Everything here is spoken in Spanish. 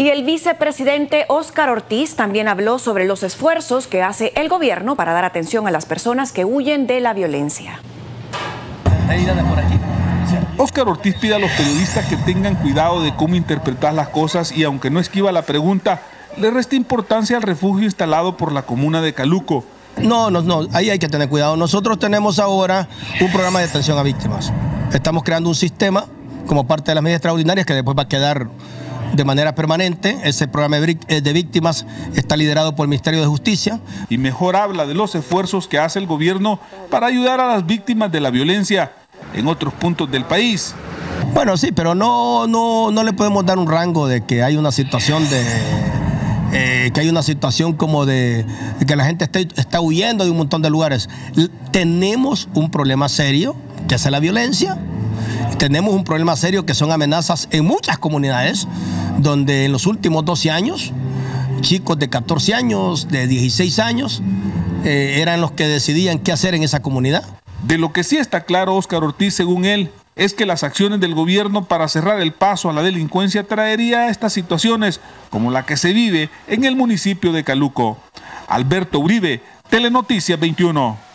Y el vicepresidente Óscar Ortiz también habló sobre los esfuerzos que hace el gobierno para dar atención a las personas que huyen de la violencia. Óscar Ortiz pide a los periodistas que tengan cuidado de cómo interpretar las cosas y, aunque no esquiva la pregunta, le resta importancia al refugio instalado por la comuna de Caluco. No, ahí hay que tener cuidado. Nosotros tenemos ahora un programa de atención a víctimas. Estamos creando un sistema como parte de las medidas extraordinarias que después va a quedar de manera permanente. Ese programa de víctimas está liderado por el Ministerio de Justicia. Y mejor habla de los esfuerzos que hace el gobierno para ayudar a las víctimas de la violencia en otros puntos del país. Bueno, sí, pero no le podemos dar un rango de que hay una situación como de que la gente está huyendo de un montón de lugares. Tenemos un problema serio, que es la violencia. Tenemos un problema serio que son amenazas en muchas comunidades, donde en los últimos 12 años, chicos de 14 años, de 16 años, eran los que decidían qué hacer en esa comunidad. De lo que sí está claro Óscar Ortiz, según él, es que las acciones del gobierno para cerrar el paso a la delincuencia traería estas situaciones como la que se vive en el municipio de Caluco. Alberto Uribe, Telenoticias 21.